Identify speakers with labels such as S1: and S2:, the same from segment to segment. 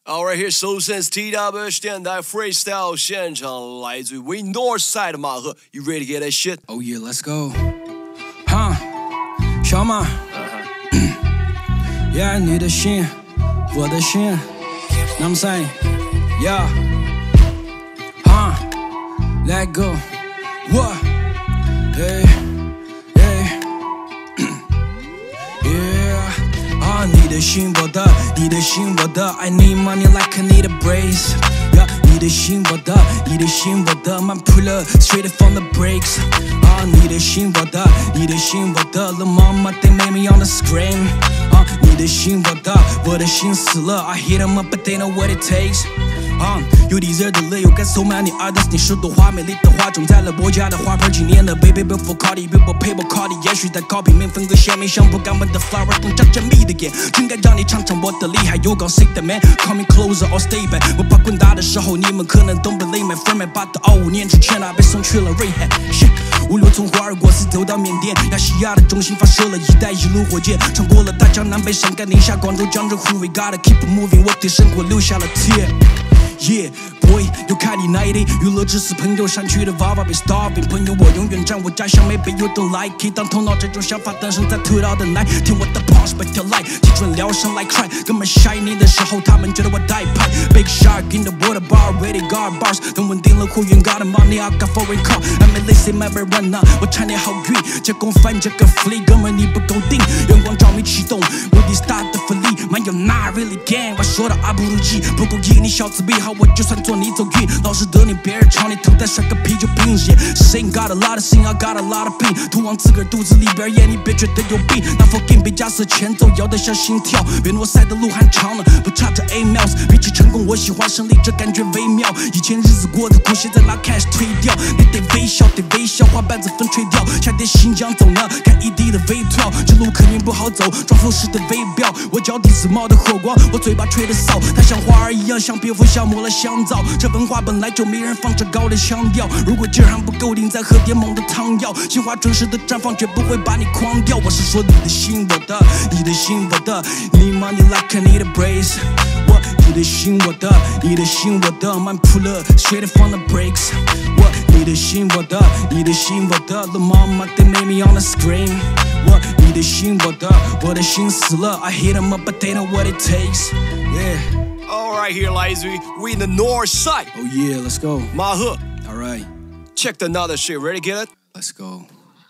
S1: All right, here Solutions TWH 电台 Freestyle 现场，来自于 We Northside 的马赫 ，You ready to get that shit?
S2: Oh yeah, let's go. Huh? 小马 Yeah, 你的心，我的心 Know what I'm saying? Yeah. Huh? Let go. What? Hey, hey. Yeah. 你的心我的，你的心我的 I need money like I need a brace. Yeah, 你的心我的，你的心我的 Man pull up straight from the brakes. 你的心我的，你的心我的 Lil' mama they made me on the scream. 你的心我的，我的心死了 I hit them up but they know what it takes. 有地热的泪，有 got so many others。你是朵花，美丽的花种在了我家的花盆，几年了 ，baby before Cardi， 比我配我 Cardi， 也许在高平面分个线，没想不敢问的 flower， 更张着蜜的眼，真该让你尝尝我的厉害。You gon' say that man，call me closer or stay back。我把棍打的时候，你们可能都不累 ，my friend， 把的25年之前被送去了 rehab。shit， 无论从华尔过斯走到缅甸，亚细亚的中心发射了“一带一路”火箭，穿过了大江南北上甘宁夏广州江浙沪 ，We gotta keep moving， 我对生活留下了铁。Yeah, boy， 又看你那一类娱乐至死朋友山区的娃娃被 starving， 朋友我永远站我家乡没被 you don't like it， 当头脑这种想法诞生在土到的奶，听我的 punch 被跳 light， 提准疗伤 like cry， 根本 shiny 的时候他们觉得我带派 ，big shark in the water bar ready guard bars， 等稳定了货运 got the money I got foreign car，I may lazy never run up， 我差点好运，结果翻这个 flee， 哥们你不够定，阳光照明启动，我得 start 的 flee， man you not really gang， 我说的阿不如鸡，不够硬你小子别好。我就算做你走运，老实的你，别人朝你头戴甩个啤酒瓶。Saying got a lot of sin, I got a lot of pain， 吐往自个儿肚子里边，你别觉得有病。那 fucking 被加速前奏，摇得像心跳。别诺赛的路还长呢，不差这 A miles。比起成功，我喜欢胜利，这感觉微妙。以前日子过得苦，现在拿 cash 推掉。你得微笑，得微笑，花瓣子风吹掉。夏天新疆走呢，看异地的 V12， 这路肯定不好走，装富士的微表。我脚底子冒的火光，我嘴巴吹的骚，它像花儿一样，像蝙蝠消磨了香皂。这文化本来就没人放这高的腔调，如果劲儿还不够顶，再喝点猛的汤药。鲜花准时的绽放，绝不会把你框掉。我是说你的心我的，你的心我的 ，Need money like I need a brace。我你的心我的，你的心我的 ，Man pull up straight from the brakes。我你的心我的，你的心我的 ，The mama they made me on the scream。我你的心我的，我的心死了 ，I hit them up but they know what it takes。Yeah。All
S1: right, here 来自于 We in the Northside.
S2: Oh yeah, let's go.
S1: 马赫
S2: All right.
S1: Check the another shit. Ready, get it?
S2: Let's go.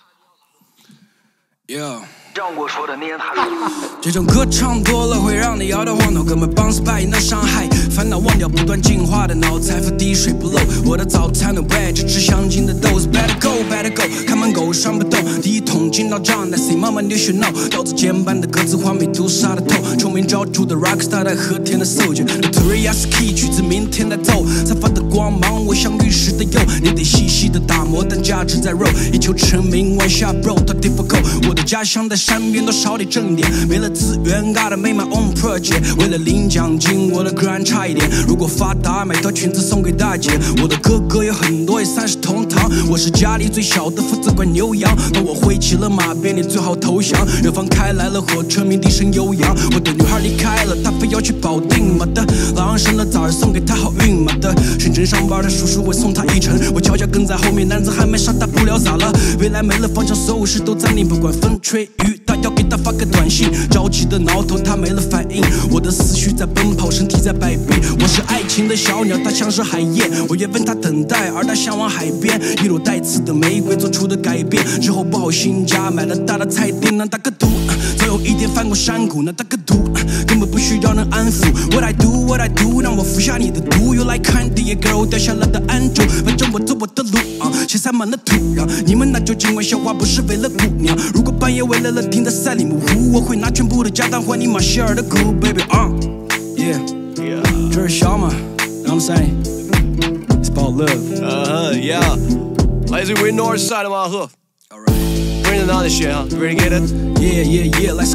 S2: Yeah.
S3: 让我说的念还
S2: 这种歌唱多了会让你摇头晃脑，根本 bounce back 那伤害，烦恼忘掉，不断进化的脑，财富滴水不漏。我的早餐的 bread 只吃香精的豆子 ，better go better go， 看门狗上不动，第一桶进到账 ，I say 慢慢 you should know， 刀子尖般的格子画眉毒杀的透，臭名昭著的 rockstar 在和田的 soldier，Notorious Key 曲子明天再奏，散发的光芒我像玉石的釉，你得细细的打磨，但价值在肉，以求成名玩下 bro 太 difficult， 我的家乡在山边多少点正点，没了资源 gotta make my own project， 为了领奖金我的 grind 差一点，如果发达买条裙子送给大姐，我的哥哥有很多也30同堂，我是家里最小的，负责管牛羊，当我挥起了马鞭，你最好投降，远方开来了火车鸣笛声悠扬，我的女孩离开了，她非要去保定，妈的，老杨生了崽儿送给她好运，妈的，深圳上班的叔叔会送她一程，我悄悄跟在后面，男子汉没啥大不了咋了，未来没了方向，所有事都在你，不管风吹雨打，要给他发个短信，着急的挠头他没了反应，我的思绪在奔跑，身体在摆臂，我是爱情的小鸟，它像是海燕，我也问他等待，而他向往海边，一朵带刺的玫瑰做出的改变，之后抱新家，买了大的菜店，那打个赌，总有一天翻过山谷，那打个赌，根本不需要人安抚。What I do，让我服下你的毒。You like candy girl， 掉下了的安住，反正我走我的路现塞满了土壤。你们那就尽管笑话，不是为了姑娘。如果半夜为了停在赛里木湖，我会拿全部的家当还你马歇尔的股 ，baby yeah， 这是小马 ，know what I'm saying？It's about love。
S1: Yeah， 来自于 We Northside 的马赫。
S2: All right，bring
S1: another shit 啊 ，ready get it？
S2: Yeah，let's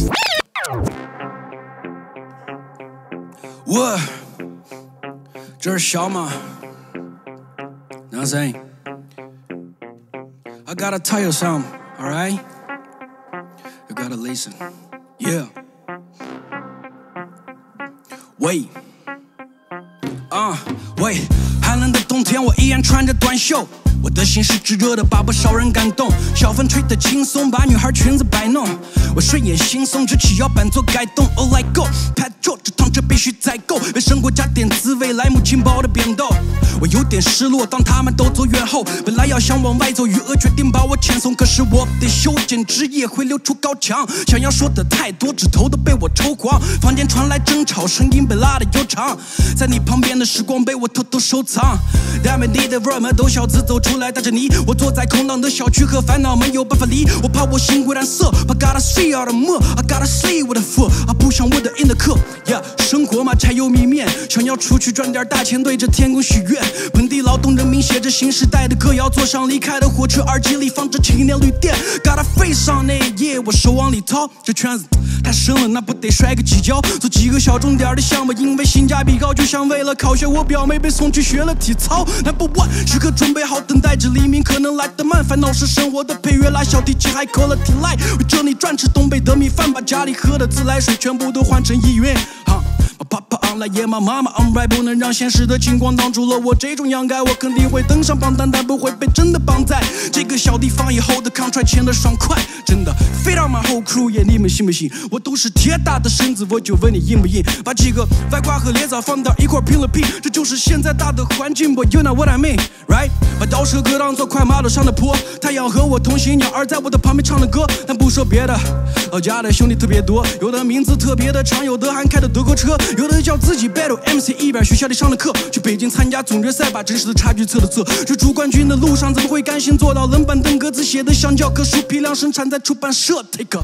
S2: go。What？ 这是小马 ，know what I'm saying？I gotta tell you something, alright? You gotta listen. Yeah. Wait. 喂，寒冷的冬天我依然穿着短袖，我的心是炙热的，把不少人感动。小风吹得轻松，把女孩裙子摆弄。我睡眼惺忪，举起摇板做改动。All I go， Petrol， 这趟车必须再购，为生活加点滋味，来母亲包的扁豆。我有点失落，当他们都走远后，本来要想往外走，余额决定把我遣送。可是我得修剪枝叶，会流出高墙。想要说的太多，指头都被我抽光。房间传来争吵，声音被拉得悠长。在你旁边的时光被我偷偷收藏。但没你的味儿，都小子走出来带着你。我坐在空荡的小区，和烦恼没有办法离。我怕我心会染色 ，I gotta see out the more， I gotta see with the foot， 不想我的 in the cup。生活嘛，柴油米面，想要出去赚点大钱，对着天空许愿。本地劳动人民写着新时代的歌谣，坐上离开的火车，耳机里放着青年旅店。Gotta face on it， 我手往里掏，这圈子太深了，那不得摔个几跤？做几个小众点的项目，因为性价比高，就像为了考学，我表妹被送去学了体操。Number one， 时刻准备好，等待着黎明，可能来得慢。烦恼是生活的配乐，拉小提琴还扣了体赖，围着你转吃东北的米饭，把家里喝的自来水全部都换成依云。啪啪 on 来野马妈妈 on right， 不能让现实的情况挡住了我这种样该，我肯定会登上榜单，但不会被真的绑在这个小地方。以后的 contract 签得爽快，真的飞到 my whole crew， 你们信不信？我都是铁打的身子，我就问你硬不硬？把几个外挂和猎枣放到一块拼了拼，这就是现在大的环境。But you know what I mean, right？ 把倒车格当作快马路上的坡，太阳和我同行，鸟儿在我的旁边唱的歌。但不说别的，老家的兄弟特别多，有的名字特别的长，有的还开的德国车。有的叫自己 battle MC， 一边学校里上的课，去北京参加总决赛，把真实的差距测了测。追逐冠军的路上，怎么会甘心做到冷板凳格子写的像教科书，批量生产在出版社。Take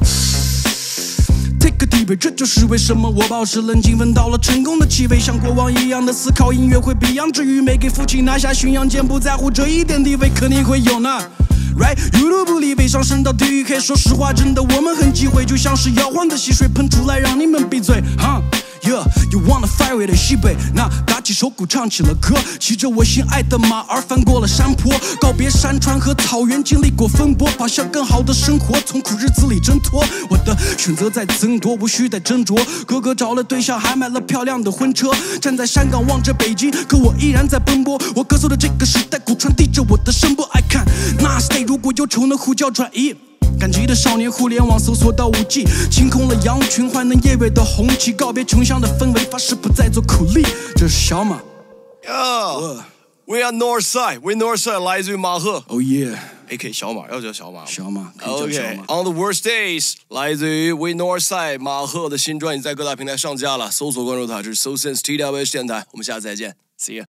S2: a deep breath， 这就是为什么我保持冷静，闻到了成功的气味，像国王一样的思考。音乐会 Beyond 之余，没给父亲拿下巡洋舰，不在乎这一点地位，肯定会有呢。Right， you don't believe 上升到地狱黑，说实话，真的我们很忌讳，就像是摇晃的溪水喷出来，让你们闭嘴。Yeah， you wanna fire 的西北，那打起手鼓唱起了歌，骑着我心爱的马儿翻过了山坡，告别山川和草原，经历过风波，跑向更好的生活，从苦日子里挣脱。我的选择在增多，无需再斟酌。哥哥找了对象，还买了漂亮的婚车，站在山岗望着北京，可我依然在奔波。我歌颂的这个时代，鼓传递着我的声波。I can not stay， 如果有仇能呼叫转移。赶集的少年，互联网搜索到5G， 清空了羊群，换能夜尾的红旗，告别穷乡的氛围，发誓不再做苦力。这是小马。
S1: We are Northside，We Northside 来自于马赫。
S2: Oh yeah，AK
S1: 小马，要叫小马吗？
S2: 小马，可以叫小马。
S1: On the worst days 来自于 We Northside， 马赫的新专辑在各大平台上架了，搜索关注他，这是 So Sense TWH 电台，我们下次再见 ，See ya。